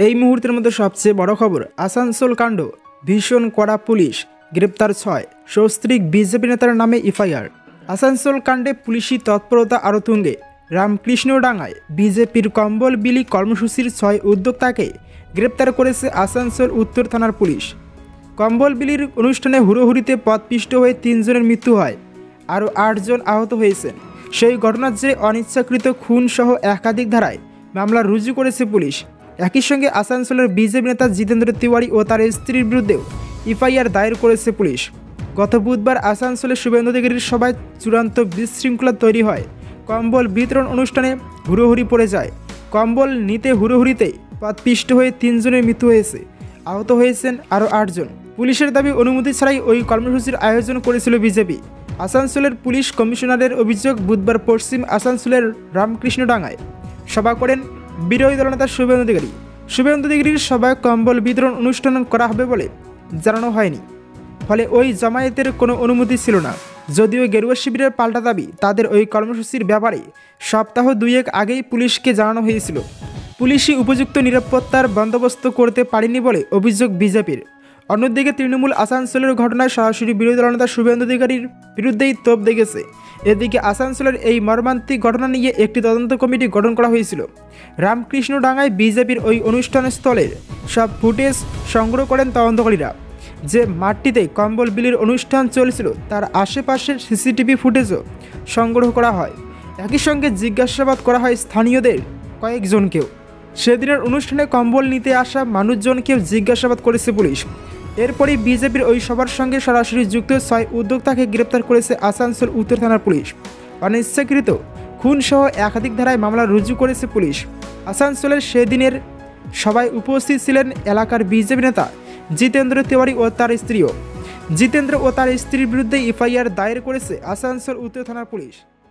এই মুহূর্তের মধ্যে সবচেয়ে বড় খবর, আসানসোল কাণ্ড, ভীষণ কড়া পুলিশ, গ্রেপ্তার 6 সস্ত্রীক বিজেপি নেতার নামে এফআইআর। আসানসোল কাণ্ডে পুলিশি তৎপরতা আরও তুঙ্গে। রামকৃষ্ণডাঙ্গায় বিজেপির কম্বল বিলি কর্মসূচির 6 উদ্যোক্তাকে গ্রেপ্তার করেছে আসানসোল উত্তর থানার পুলিশ। কম্বল বিলির অনুষ্ঠানে হুড়োহুড়িতে পথপিষ্ট হয়ে 3 জনের মৃত্যু হয়, আরও 8 জন আহত হয়েছেন। সেই ঘটনার জেরে অনিচ্ছাকৃত খুন সহ একাধিক ধারায় মামলা রুজু করেছে পুলিশ। একই সঙ্গে আসানসোলের বিজেপি নেতা জিতেন্দ্র তিওয়ারি ও তার স্ত্রীর বিরুদ্ধেও এফআইআর দায়ের করেছে পুলিশ। গত বুধবার আসানসোলের শুভেন্দু অধিকারীর সভায় চূড়ান্ত বিশৃঙ্খলা তৈরি হয়। কম্বল বিতরণ অনুষ্ঠানে হুড়োহুড়ি পড়ে যায়। কম্বল নিতে হুড়োহুড়িতেই পথপিষ্ট হয়ে 3 জনের মৃত্যু হয়েছে, আহত হয়েছেন আরও 8 জন। পুলিশের দাবি, অনুমতি ছাড়াই ওই কর্মসূচির আয়োজন করেছিল বিজেপি। আসানসোলের পুলিশ কমিশনারের অভিযোগ, বুধবার পশ্চিম আসানসোলের রামকৃষ্ণডাঙ্গায় সভা করেন বিরোধী দলনেতা শুভেন্দু অধিকারী। শুভেন্দু অধিকারীর সভায় কম্বল বিতরণ অনুষ্ঠান করা হবে বলে জানানো হয়নি, ফলে ওই জমায়েতের কোনো অনুমতি ছিল না। যদিও গেরুয়া শিবিরের পাল্টা দাবি, তাদের ওই কর্মসূচির ব্যাপারে সপ্তাহ 2-1 আগেই পুলিশকে জানানো হয়েছিল। পুলিশই উপযুক্ত নিরাপত্তার বন্দোবস্ত করতে পারেনি বলে অভিযোগ বিজেপির। অন্যদিকে তৃণমূল আসানসোলের ঘটনায় সরাসরি বিরোধী দলনেতা শুভেন্দু অধিকারীর বিরুদ্ধেই তোপ দেখেছে। এদিকে আসানসোলের এই মর্মান্তিক ঘটনা নিয়ে একটি তদন্ত কমিটি গঠন করা হয়েছিল। রামকৃষ্ণডাঙ্গায় বিজেপির ওই অনুষ্ঠানস্থলের সব ফুটেজ সংগ্রহ করেন তদন্তকারীরা। যে মাঠটিতে কম্বল বিলির অনুষ্ঠান চলছিল তার আশেপাশের সিসিটিভি ফুটেজও সংগ্রহ করা হয়। একই সঙ্গে জিজ্ঞাসাবাদ করা হয় স্থানীয়দের কয়েকজনকেও। সেদিনের অনুষ্ঠানে কম্বল নিতে আসা মানুষজনকেও জিজ্ঞাসাবাদ করেছে পুলিশ। এরপরই বিজেপির ওই সবার সঙ্গে সরাসরি যুক্ত 6 উদ্যোক্তাকে গ্রেপ্তার করেছে আসানসোল উত্তর থানার পুলিশ। অনিচ্ছাকৃত খুনসহ একাধিক ধারায় মামলা রুজু করেছে পুলিশ। আসানসোলের সেদিনের সভায় উপস্থিত ছিলেন এলাকার বিজেপি নেতা জিতেন্দ্র তিওয়ারি ও তার স্ত্রীও। জিতেন্দ্র ও তার স্ত্রীর বিরুদ্ধে এফআইআর দায়ের করেছে আসানসোল উত্তর থানার পুলিশ।